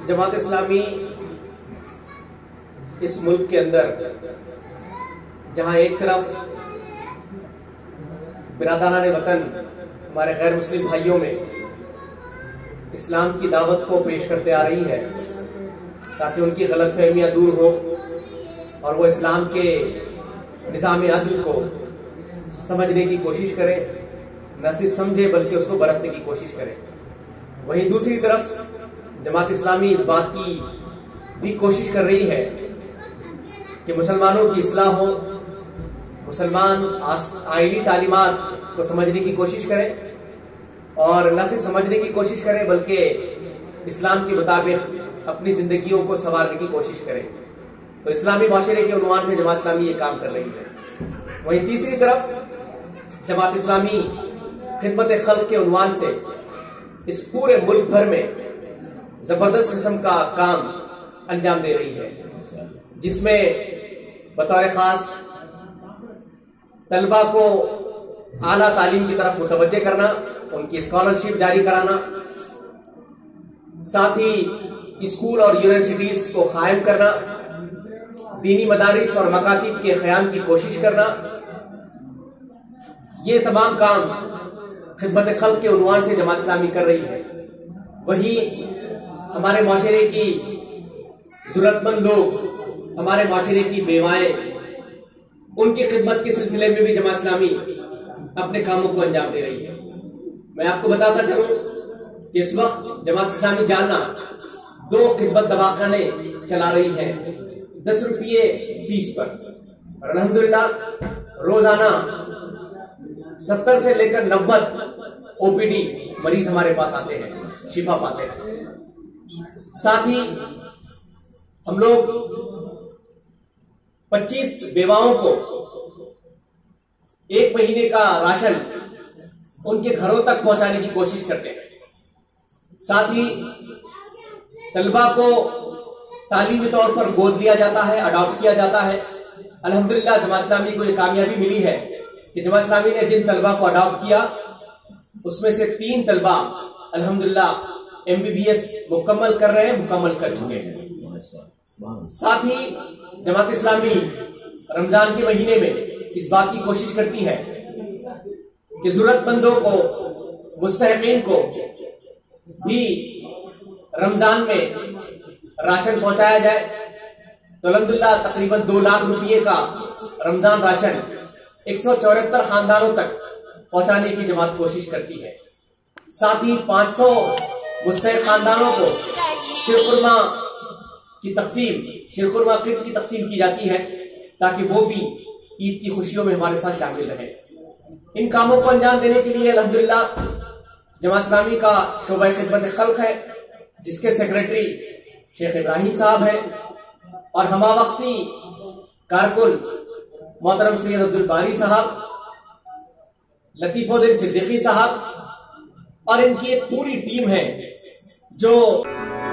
جماعت اسلامی اس ملک کے اندر جہاں ایک طرف برادران وطن ہمارے غیر مسلم بھائیوں میں اسلام کی دعوت کو پیش کرتے آ رہی ہے تاکہ ان کی غلط فہمیاں دور ہو اور وہ اسلام کے نظام عدل کو سمجھنے کی کوشش کرے، نہ صرف سمجھے بلکہ اس کو برتنے کی کوشش کرے، وہیں دوسری طرف جماعت اسلامی اس بات کی بھی کوشش کر رہی ہے کہ مسلمانوں کی اصلاح ہو، مسلمان آئینی تعلیمات کو سمجھنے کی کوشش کریں اور نہ صرف سمجھنے کی کوشش کریں بلکہ اسلام کے مطابق اپنی زندگیوں کو سنوارنے کی کوشش کریں۔ تو اسلامی معاشرے کے عنوان سے جماعت اسلامی یہ کام کر رہی ہے۔ وہیں تیسری طرف جماعت اسلامی خدمت خلق کے عنوان سے اس پورے ملک بھر میں زبردست قسم کا کام انجام دے رہی ہے، جس میں بطور خاص طلبہ کو اعلیٰ تعلیم کی طرف متوجہ کرنا، ان کی اسکالرشپ جاری کرانا، ساتھ ہی اسکول اور یونیورسٹیز کو قائم کرنا، دینی مدارس اور مکاتب کے قیام کی کوشش کرنا، یہ تمام کام خدمت خلق کے عنوان سے جماعت اسلامی کر رہی ہے۔ وہی ہمارے معاشرے کی ضرورت مند لوگ، ہمارے معاشرے کی بیوائیں، ان کی خدمت کے سلسلے میں بھی جماعت اسلامی اپنے کاموں کو انجام دے رہی ہے۔ میں آپ کو بتاتا چلوں کہ اس وقت جماعت اسلامی جالنا 2 خدمت دواخانے چلا رہی ہے 10 روپیے فیس پر، اور الحمدللہ روزانہ 70 سے لے کر 90 او پی ڈی مریض ہمارے پاس آتے ہیں، شفا پاتے ہیں۔ ساتھ ہی ہم لوگ 25 بیواؤں کو 1 مہینے کا راشن ان کے گھروں تک پہنچانے کی کوشش کرتے ہیں۔ ساتھ ہی طلبہ کو تعلیمی طور پر گود لیا جاتا ہے، اڈاپٹ کیا جاتا ہے۔ الحمدللہ جماعت اسلامی کو یہ کامیابی ملی ہے کہ جماعت اسلامی نے جن طلبہ کو اڈاپٹ کیا اس میں سے 3 طلبہ الحمدللہ MBBS مکمل کر رہے ہیں، مکمل کر چکے ہیں۔ ساتھ ہی جماعت اسلامی رمضان کے مہینے میں اس بات کی کوشش کرتی ہے کہ ضرورت مندوں کو، مستحقین کو بھی رمضان میں راشن پہنچایا جائے۔ تو الحمدللہ تقریباً 2 لاکھ روپیے کا رمضان راشن 174 خاندانوں تک پہنچانے کی جماعت کوشش کرتی ہے۔ ساتھ ہی 500 مستحق خاندانوں کو شیرخرما کی تقسیم، شیرخرما کٹ کی تقسیم کی جاتی ہے تاکہ وہ بھی عید کی خوشیوں میں ہمارے ساتھ شامل رہیں۔ ان کاموں کو انجام دینے کے لیے الحمدللہ جماعت اسلامی کا شعبہ خدمت خلق ہے، جس کے سیکریٹری شیخ ابراہیم صاحب ہیں، اور ہمہ وقتی کارکن محترم سید عبدالباری صاحب، لطیف الدین صدیقی صاحب، اور ان کی ایک پوری ٹیم ہے جو